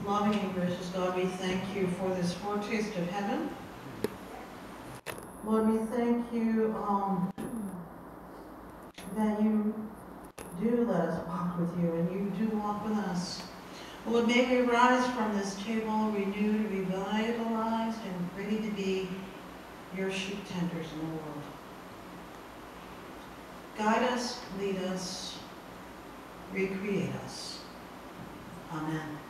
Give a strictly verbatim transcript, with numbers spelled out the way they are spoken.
Loving and gracious God, we thank you for this foretaste of heaven. Lord, we thank you um, that you do let us walk with you, and you do walk with us. Lord, may we rise from this table renewed, revitalized, and ready to be your sheep tenders in the world. Guide us, lead us, recreate us. Amen.